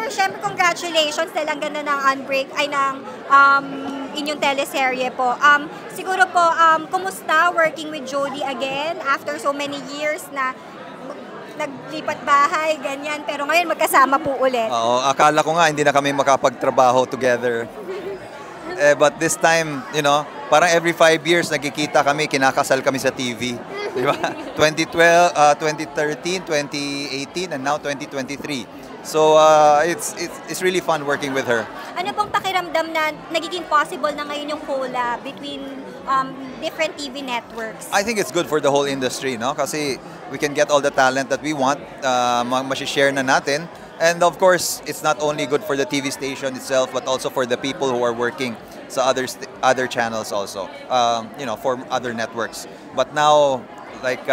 Sir, syempre congratulations dahil ang ganda ng Unbreak ay ng inyong teleserye po. Siguro po, kumusta working with Jodie again after so many years na naglipat bahay, ganyan, pero ngayon magkasama po ulit. Oo, akala ko nga hindi na kami makapagtrabaho together. But this time, you know, parang every 5 years nagkikita kami, kinakasal kami sa TV. Di ba? 2013, 2018, and now 2023. So it's really fun working with her. Ano pong pakiramdam na nagiging possible na ngayon yung collab between different TV networks? I think it's good for the whole industry, no? Kasi we can get all the talent that we want, ma-share na natin. And of course, it's not only good for the TV station itself, but also for the people who are working sa other channels also, you know, for other networks. But now, like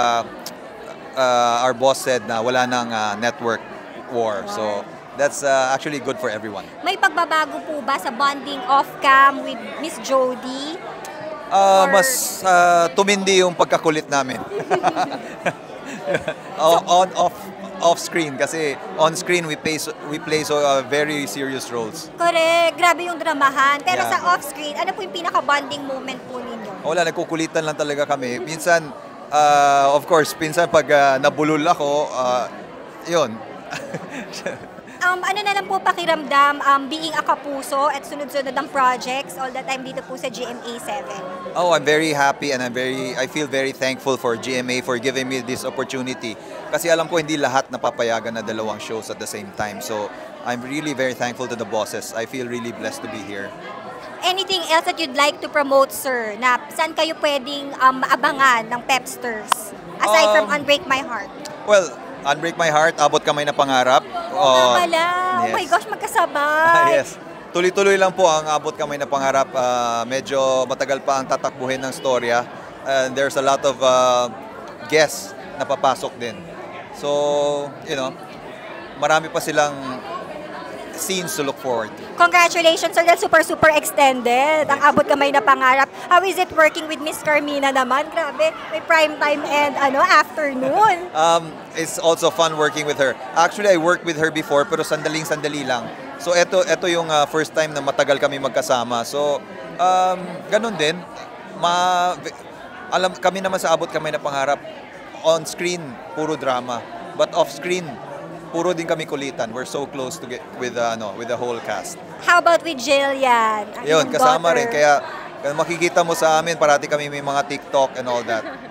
our boss said, na wala nang network war. So that's actually good for everyone. May pagbabago po ba sa bonding off-cam with Miss Jodie? Mas tumindi yung pagkakulit namin. Off-screen kasi on-screen we play so very serious roles. Correct. Grabe yung dramahan. Pero Yeah. sa off-screen, ano po yung pinaka-bonding moment po ninyo? Wala, nagkukulitan lang talaga kami. Minsan, of course, pinsan pag nabulol ako, yun. Ano na lang po pakiramdam being a kapuso at sunod-sunod ang projects all the time dito po sa GMA7? Oh, I'm very happy and I feel very thankful for GMA for giving me this opportunity. Kasi alam ko hindi lahat napapayagan na dalawang shows at the same time. So, I'm really very thankful to the bosses. I feel really blessed to be here. Anything else that you'd like to promote, sir? Na saan kayo pwedeng maabangan ng Pepsters? Aside from Unbreak My Heart. Well, Unbreak My Heart, Abot Kamay na Pangarap. Oo nga pala. Oh my gosh, magkasabay. Yes. Tuloy-tuloy lang po ang Abot Kamay na Pangarap. Medyo matagal pa ang tatakbuhin ng storya. And there's a lot of guests na papasok din. So, you know, marami pa silang scenes to look forward to. Congratulations, sir. That's super extended. Ang Abot Kamay na Pangarap. How is it working with Miss Carmina naman? Grabe, may prime time and afternoon. It's also fun working with her. Actually, I worked with her before pero sandaling-sandali lang. So ito yung first time na matagal kami magkasama. So ganun din. Alam kami naman sa Abot Kamay na Pangarap, on screen puro drama, but off screen puro din kami kulitan. We're so close to get with the whole cast. How about with Jillian? Yun, kasama rin. Kaya makikita mo sa amin, parati kami may mga TikTok and all that.